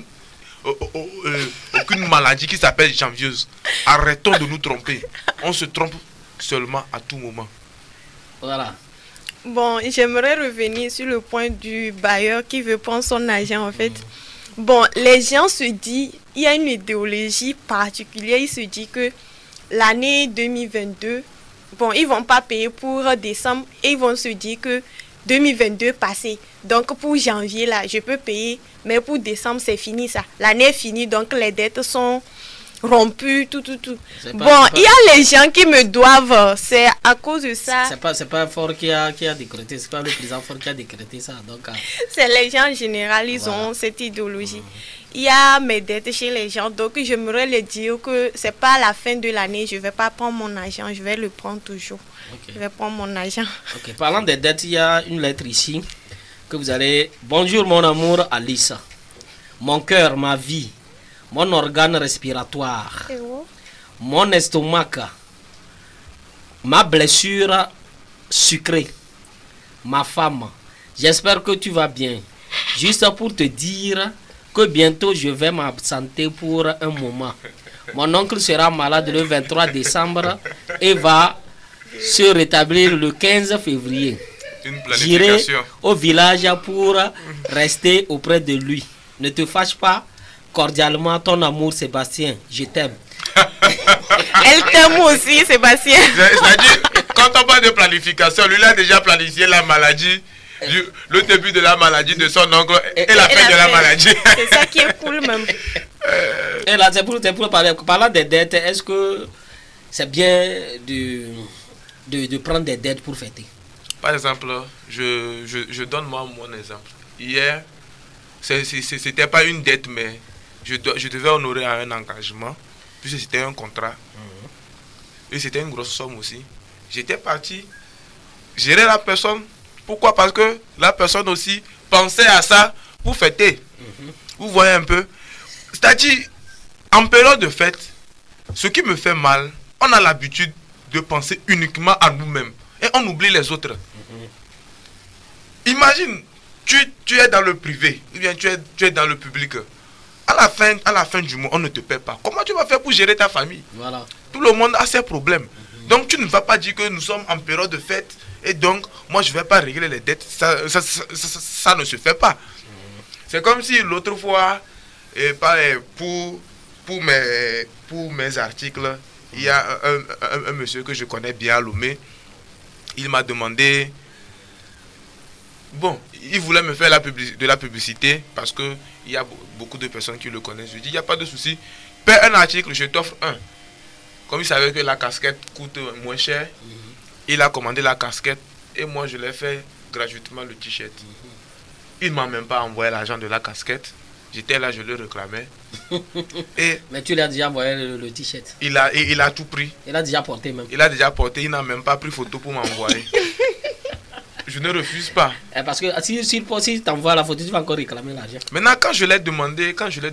maladie qui s'appelle janviose. Arrêtons de nous tromper. On se trompe seulement à tout moment. Voilà. Bon, j'aimerais revenir sur le point du bailleur qui veut prendre son argent en fait. Bon, les gens se disent, il y a une idéologie particulière, ils se disent que l'année 2022, bon, ils vont pas payer pour décembre et ils vont se dire que 2022 passé. Donc pour janvier là, je peux payer, mais pour décembre c'est fini ça. L'année est finie, donc les dettes sont rompues, tout. Bon, il y a les gens qui me doivent, c'est à cause de ça. C'est pas Fort qui a décrété, c'est pas le président Fort qui a décrété ça. Donc, c'est les gens en général, ils ont cette idéologie. Il y a mes dettes chez les gens, donc j'aimerais leur dire que c'est pas à la fin de l'année, je vais pas prendre mon argent, je vais le prendre toujours. Okay. Je vais prendre mon argent. Ok, parlant des dettes, il y a une lettre ici que vous allez. Bonjour mon amour Alice, mon cœur, ma vie, mon organe respiratoire, mon estomac, ma blessure sucrée, ma femme. J'espère que tu vas bien. Juste pour te dire que bientôt je vais m'absenter pour un moment. Mon oncle sera malade le 23 décembre et va se rétablir le 15 février. J'irai au village pour rester auprès de lui. Ne te fâche pas. Cordialement, ton amour Sébastien. Je t'aime. Elle t'aime aussi, Sébastien. C'est-à-dire, quand on parle de planification, lui il a déjà planifié la maladie. Le début de la maladie de son oncle et la fin de la maladie. C'est ça qui est cool même. Et là, c'est pour parler. Parlant des dettes, est-ce que c'est bien de prendre des dettes pour fêter? Par exemple, je donne mon exemple. Hier, c'était pas une dette, mais je devais honorer un engagement, puisque c'était un contrat. Et c'était une grosse somme aussi. J'étais parti gérer la personne. Pourquoi? Parce que la personne aussi pensait à ça pour fêter. Vous voyez un peu. C'est-à-dire, en période de fête, ce qui me fait mal, on a l'habitude de penser uniquement à nous-mêmes. Et on oublie les autres. Imagine, tu es dans le privé, ou bien tu es dans le public. À la fin du mois, on ne te paie pas. Comment tu vas faire pour gérer ta famille? Voilà. Tout le monde a ses problèmes. Donc tu ne vas pas dire que nous sommes en période de fête et donc moi je ne vais pas régler les dettes. Ça ne se fait pas. C'est comme si l'autre fois, pour mes articles, il y a un monsieur que je connais bien à Lomé. Il m'a demandé... Bon, il voulait me faire de la publicité parce qu'il y a beaucoup de personnes qui le connaissent. Je dis, il n'y a pas de souci. Paie un article, je t'offre un. Comme il savait que la casquette coûte moins cher, il a commandé la casquette et moi je l'ai fait gratuitement le t-shirt. Il ne m'a même pas envoyé l'argent de la casquette. J'étais là, je le réclamais. Mais tu lui as déjà envoyé le t-shirt? Il a tout pris. Il a déjà porté même. Il a déjà porté, il n'a même pas pris photo pour m'envoyer. Je ne refuse pas. Parce que si t'envoies la photo, tu vas encore réclamer l'argent. Maintenant, quand je l'ai demandé,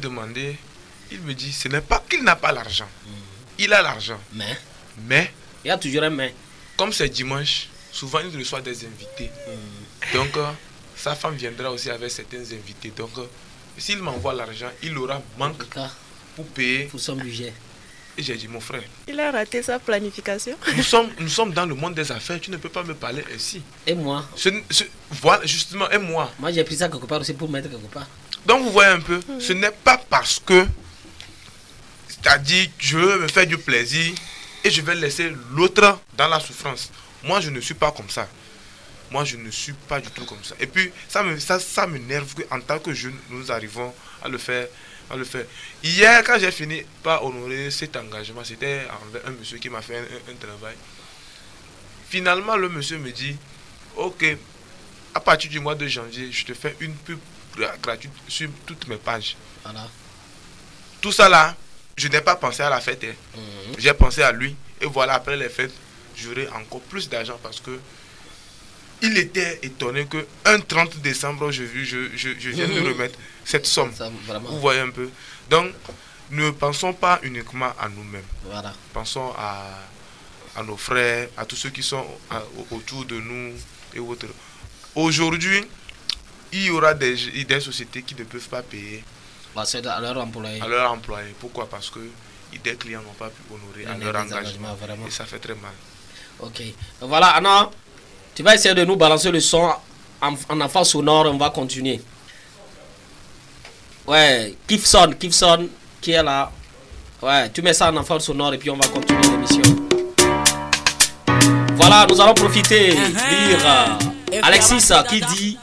il me dit, ce n'est pas qu'il n'a pas l'argent. Il a l'argent. Mais il y a toujours un mais. Comme c'est dimanche, souvent il reçoit des invités. Donc, sa femme viendra aussi avec certains invités. Donc, s'il m'envoie l'argent, il aura manque pour payer. Pour son budget. Et j'ai dit, mon frère, il a raté sa planification. Nous sommes dans le monde des affaires, tu ne peux pas me parler ainsi. Et moi? Voilà, justement, et moi. Moi, j'ai pris ça quelque part aussi pour mettre quelque part. Donc, vous voyez un peu, ce n'est pas parce que, c'est-à-dire, je veux me faire du plaisir et je vais laisser l'autre dans la souffrance. Moi, je ne suis pas comme ça. Moi, je ne suis pas du tout comme ça. Et puis, ça m'énerve qu'en tant que jeune, nous arrivons à le faire. Hier, quand j'ai fini par honorer cet engagement, c'était un monsieur qui m'a fait un travail. Finalement, le monsieur me dit, ok, à partir du mois de janvier, je te fais une pub gratuite sur toutes mes pages. Voilà. Tout ça là, je n'ai pas pensé à la fête. J'ai pensé à lui. Et voilà, après les fêtes, j'aurai encore plus d'argent parce que il était étonné qu'un 30 décembre, je viens de remettre cette somme. Ça, vous voyez un peu. Donc, ne pensons pas uniquement à nous-mêmes. Voilà. Pensons à nos frères, à tous ceux qui sont autour de nous et autres. Aujourd'hui, il y aura des sociétés qui ne peuvent pas payer c'est à leurs employés. À leurs employés. Pourquoi? Parce que des clients n'ont pas pu honorer à leur engagement. Et ça fait très mal. Ok. Voilà, Anna. Tu vas essayer de nous balancer le son en enfant sonore, on va continuer. Ouais, Kifson, qui est là. Ouais, tu mets ça en enfant sonore et puis on va continuer l'émission. Voilà, nous allons profiter lire Alexis qui dit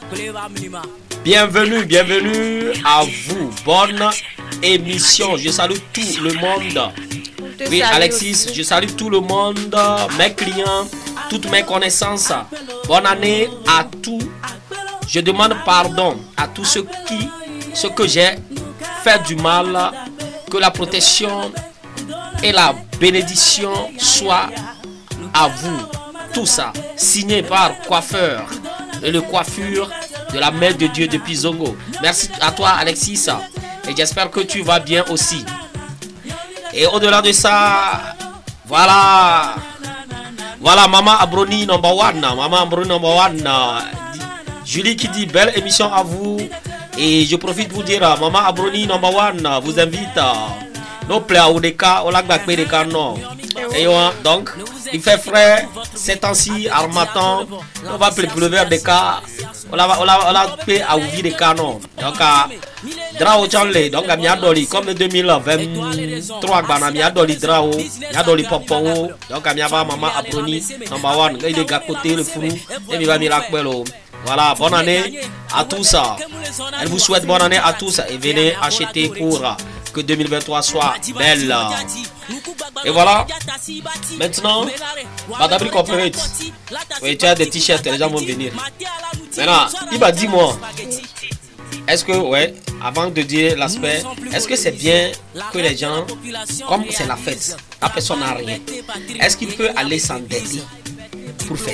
bienvenue à vous, bonne émission. Je salue tout le monde. Oui, Alexis, je salue tout le monde, mes clients, toutes mes connaissances. Bonne année à tous. Je demande pardon à tous ceux que j'ai fait du mal. Que la protection et la bénédiction soient à vous. Tout ça, signé par Coiffeur et le coiffure de la Mère de Dieu depuis Zongo. Merci à toi, Alexis. Et j'espère que tu vas bien aussi. Et au-delà de ça, voilà, Maman Abroni number one. Julie qui dit belle émission à vous. Et je profite pour dire, Maman Abroni number one vous invite nos plaies au Deka, au lac Bakbedeka non. Et donc, il fait frais ces temps-ci, Armatan, on va pleuvoir des cas, on a fait à ouvrir des canons. Donc, Drao Chanle, donc à Miadoli, comme 2023, à Miadoli Drao, Miadoli Popo, donc à Miaba Maman Abroni number one, il est à côté le fou, et il va Miracuelo. Voilà, bonne année à tous. Elle vous souhaite bonne année à tous et venez acheter pour que 2023 soit belle. Et voilà. Maintenant, Badabri Corporate. Oui, tu as des t-shirts, les gens vont venir. Maintenant, Iba, dis-moi. Est-ce que, ouais, avant de dire l'aspect, est-ce que c'est bien que les gens, comme c'est la fête, la personne n'a rien, est-ce qu'il peut aller s'endetter pour fêter?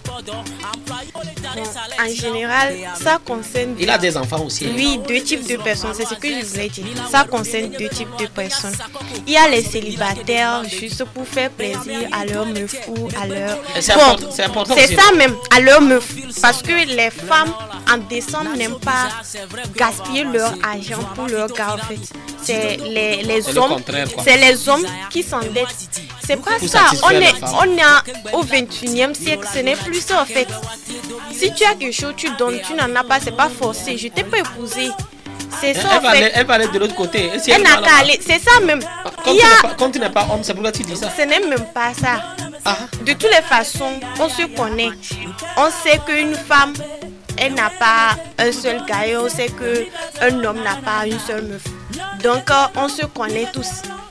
En général, ça concerne... Il a des enfants aussi. Oui, deux types de personnes, c'est ce que je voulais dire. Ça concerne deux types de personnes. Il y a les célibataires juste pour faire plaisir à leur meuf ou à leur... C'est important. C'est ça même, à leur meuf. Parce que les femmes en décembre n'aiment pas gaspiller leur argent pour leur gars en fait. C'est les hommes, c'est les hommes qui s'endettent. C'est pas ça. On est au 21e siècle, ce n'est plus ça en fait. Si tu as quelque chose, tu donnes, tu n'en as pas, c'est pas forcé. Je t'ai pas épousé. C'est ça en fait. Elle va aller de l'autre côté. Elle n'a qu'à aller. C'est ça même. Quand tu n'es pas homme, c'est pourquoi tu dis ça. Ce n'est même pas ça. De toutes les façons, on se connaît. On sait qu'une femme, elle n'a pas un seul gars. Et on sait qu'un homme n'a pas une seule meuf. Donc, on se connaît tous.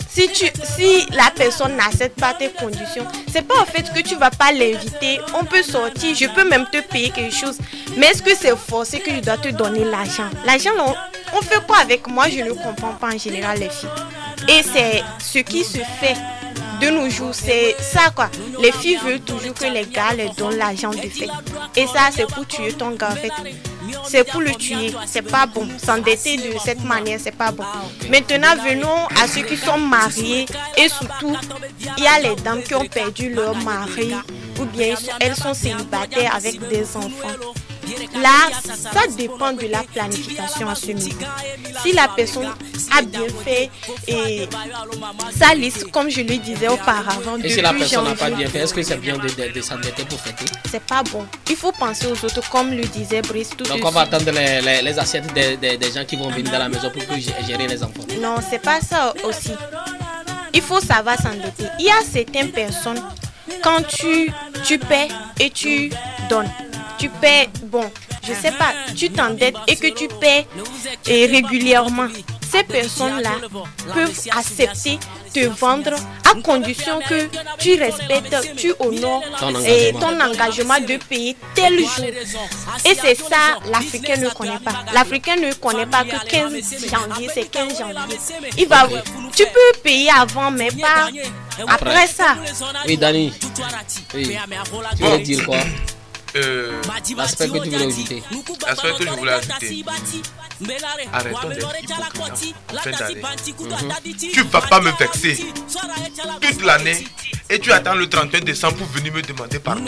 Si la personne n'accepte pas tes conditions, c'est pas en fait que tu vas pas l'inviter. On peut sortir, je peux même te payer quelque chose. Mais est-ce que c'est forcé que je dois te donner l'argent? L'argent, on fait quoi avec? Moi, je ne comprends pas en général les filles. Et c'est ce qui se fait de nos jours, c'est ça quoi. Les filles veulent toujours que les gars leur donnent l'argent de fait. Et ça, c'est pour tuer ton gars en fait. C'est pour le tuer, c'est pas bon. S'endetter de cette manière, c'est pas bon. Maintenant, venons à ceux qui sont mariés. Et surtout, il y a les dames qui ont perdu leur mari. Ou bien elles sont célibataires avec des enfants. Là, ça dépend de la planification à ce niveau. Si la personne a bien fait et sa liste, comme je le disais auparavant, et si la personne n'a pas bien fait, est-ce que c'est bien de s'endetter pour fêter? C'est pas bon. Il faut penser aux autres, comme le disait Brice tout de suite. Donc on va attendre les assiettes des gens qui vont venir dans la maison pour gérer les enfants. Non, c'est pas ça aussi. Il faut savoir s'endetter. Il y a certaines personnes, quand tu paies et tu donnes. Tu paies, bon, je sais pas, tu t'endettes et que tu paies régulièrement. Ces personnes-là peuvent accepter te vendre à condition que tu respectes, tu honores ton engagement de payer tel jour. Et c'est ça, l'Africain ne connaît pas. L'Africain ne connaît pas que 15 janvier, c'est 15 janvier. Tu peux payer avant, mais pas après ça. Oui, Dani. Oui. Tu veux dire quoi? L'aspect que tu voulais ajouter. L'aspect que je voulais ajouter. Arrêtons d'être hypocrites en fin d'année. Tu ne vas pas me vexer toute l'année et tu attends le 31 décembre pour venir me demander pardon.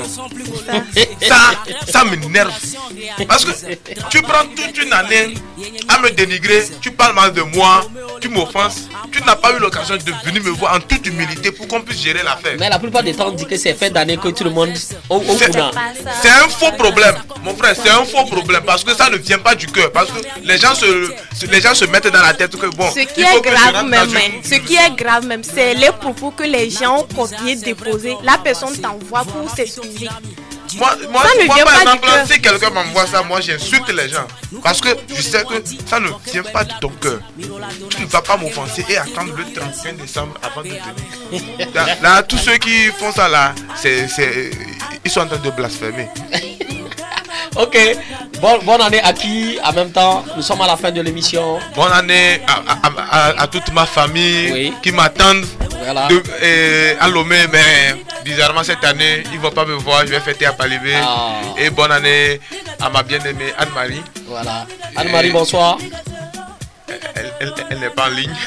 Ça m'énerve. Parce que tu prends toute une année à me dénigrer, tu parles mal de moi, tu m'offenses. Tu n'as pas eu l'occasion de venir me voir en toute humilité pour qu'on puisse gérer l'affaire. Mais la plupart des temps, on dit que c'est fin d'année que tout le monde c'est un faux problème, mon frère, c'est un faux problème parce que ça ne vient pas du cœur. Parce que les gens se mettent dans la tête que bon. Ce qui est grave même, c'est les propos que les gens ont copiés, déposés. La personne t'envoie pour s'excuser. Moi par exemple, si quelqu'un m'envoie ça, moi j'insulte les gens. Parce que je sais que ça ne vient pas de ton cœur. Tu ne vas pas m'offenser et attendre le 31 décembre avant de venir. Là, tous ceux qui font ça là, ils sont en train de blasphémer. Ok, bonne année à qui? En même temps, nous sommes à la fin de l'émission. Bonne année à toute ma famille qui m'attendent à Lomé, mais bizarrement cette année, ils ne vont pas me voir, je vais fêter à Palibé. Et bonne année à ma bien-aimée Anne-Marie. Voilà. Anne-Marie, bonsoir. Elle n'est pas en ligne.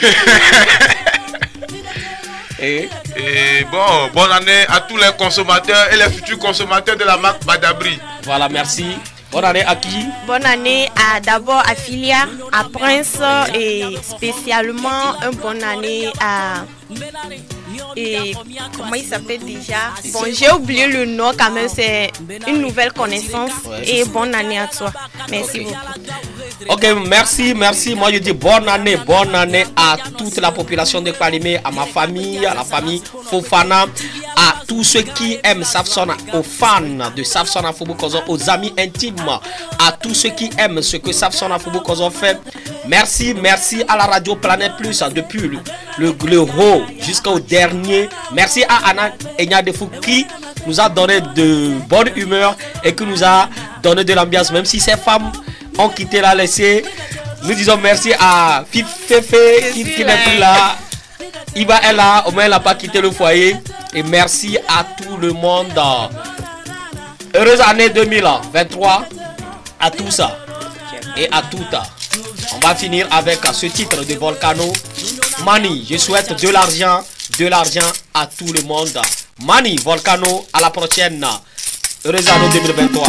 Et bon, bonne année à tous les consommateurs et les futurs consommateurs de la marque Badabri. Voilà, merci. Bonne année à qui? Bonne année d'abord à Filia, à Prince et spécialement une bonne année à... Et comment il s'appelle déjà? Bon, j'ai oublié le nom quand même, c'est une nouvelle connaissance. Et bonne année à toi. Merci beaucoup. Ok, merci. Moi je dis bonne année à toute la population de Kpalimé, à ma famille, à la famille Fofana, à tous ceux qui aiment Safson, aux fans de Safson Afrobokozo, aux amis intimes, à tous ceux qui aiment ce que Safson Afrobokozo fait. Merci à la radio Planète Plus, depuis le haut jusqu'au dernier. Merci à Anna Enyadefou qui nous a donné de bonne humeur et qui nous a donné de l'ambiance, même si ces femmes ont quitté la laissée. Nous disons merci à Fifefe qui n'est plus là. Iba est là, au moins elle n'a pas quitté le foyer. Et merci à tout le monde. Heureuse année 2023 à tous et à toutes. On va finir avec ce titre de Volcano. Mani, je souhaite de l'argent à tout le monde. Mani, Volcano, à la prochaine. Heureuse année 2023.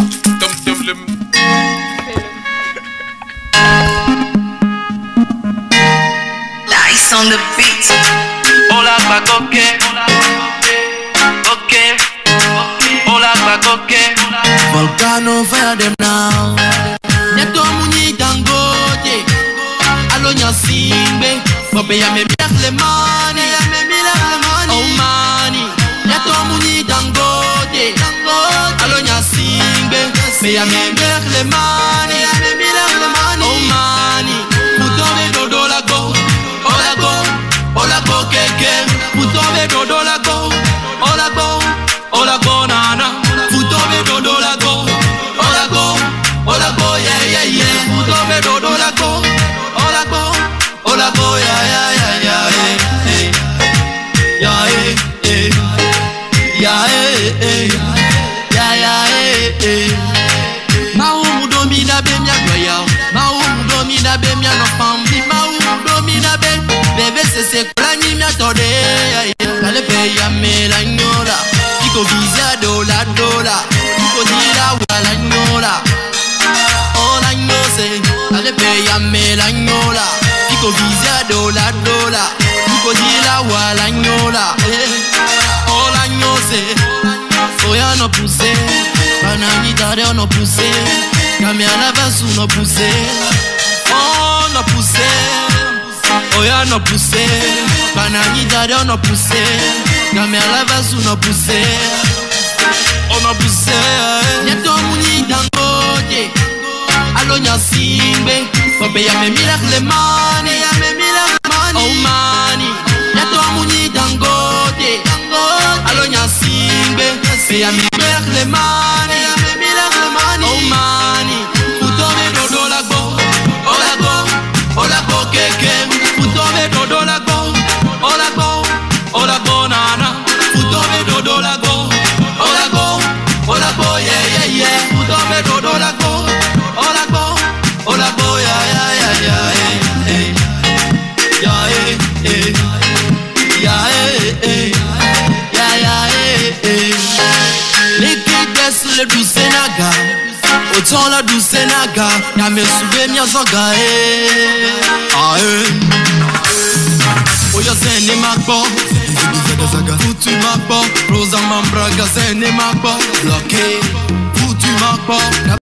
Dice on the beat. Hola, Bacoque. Okay. Hola, Bacoque. Volcano, fire them now. Neto muni dangote. Allo nyasimbe. Pope ya me bilak le money. Oh money. Neto muni dangote. Allo nyasimbe. Me ya me bilak le money. Oh money. Mutombe dodo la go. Ola go keke. Mutombe dodo la go. Ola go nana. Mutombe dodo la go. Ola go yeah. Mutombe dodo la go. Ola go yeah. Mau domina be mia goya. Mau domina be mia no fambi. Mau domina be bebe se klani mia tode. Kale pe ya me la nyola. Iko visa dola. Iko dira wala nyola. Ola nyose. Kale pe ya me la nyola. Iko visa dola. Iko dira wala nyola. Ola nyose. Oya no pousse. Banani tare on no pousse. Kami alavansu no pousse. Oh no pousse. Oya no pousse. Banani tare on no pousse. Kami alavansu no pousse. On no pousse. Neto muni dangote. Allo nyasimbe. Pope ya me miracle money. Oh money. Neto muni dangote. Allo nyasimbe. Me ya me miracle money. Oh money. Utome dodo la go. Ola go keke. Utome dodo la go. Ola go nana. Utome dodo la go. Ola go yeah. Utome dodo la go. Ola go yeah. Liquide le douce naga. Autant la douce naga. Ya me souve mia zoga Oya zene makbo. Foutu makbo. Rosa mambraga zene makbo. Bloqué. Foutu makbo.